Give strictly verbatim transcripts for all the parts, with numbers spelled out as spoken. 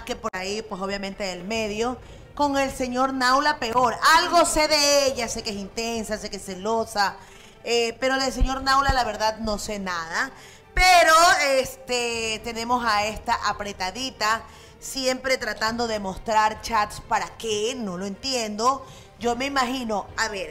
que por ahí, pues obviamente del medio. Con el señor Naula peor. Algo sé de ella, sé que es intensa, sé que es celosa, eh, pero del señor Naula la verdad no sé nada. Pero este tenemos a esta apretadita, siempre tratando de mostrar chats. ¿Para qué? No lo entiendo. Yo me imagino, a ver,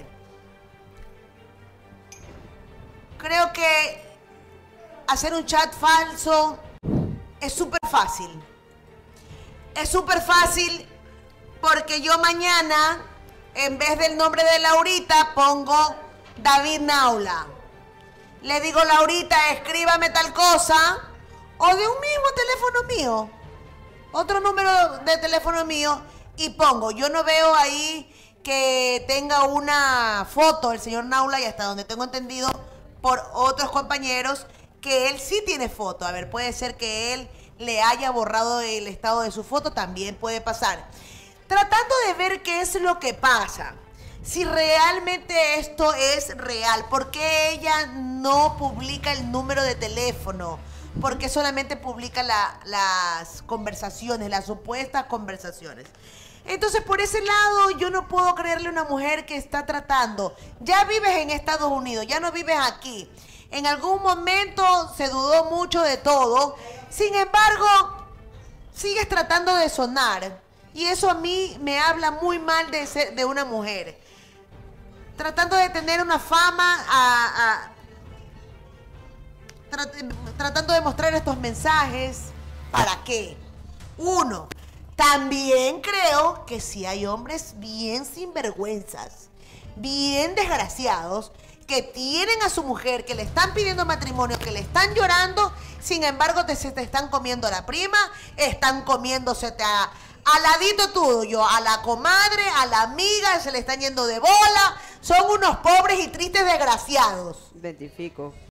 creo que hacer un chat falso es súper fácil. Es súper fácil porque yo mañana, en vez del nombre de Laurita, pongo David Naula. Le digo, Laurita, escríbame tal cosa. O de un mismo teléfono mío. Otro número de teléfono mío. Y pongo, yo no veo ahí que tenga una foto el señor Naula. Y hasta donde tengo entendido por otros compañeros, que él sí tiene foto. A ver, puede ser que él le haya borrado el estado de su foto. También puede pasar. Tratando de ver qué es lo que pasa. Si realmente esto es real. ¿Por qué ella no publica el número de teléfono? ¿Por qué solamente publica la, las conversaciones, las supuestas conversaciones? Entonces, por ese lado, yo no puedo creerle a una mujer que está tratando. Ya vives en Estados Unidos, ya no vives aquí. En algún momento se dudó mucho de todo. Sin embargo, sigues tratando de sonar. Y eso a mí me habla muy mal de, ser, de una mujer. Tratando de tener una fama, a, a, trat, tratando de mostrar estos mensajes. ¿Para qué? Uno, también creo que si hay hombres bien sinvergüenzas, bien desgraciados, que tienen a su mujer, que le están pidiendo matrimonio, que le están llorando, sin embargo te, se te están comiendo a la prima, están comiéndose a... Al ladito tuyo, a la comadre, a la amiga, se le están yendo de bola. Son unos pobres y tristes desgraciados. Identifico.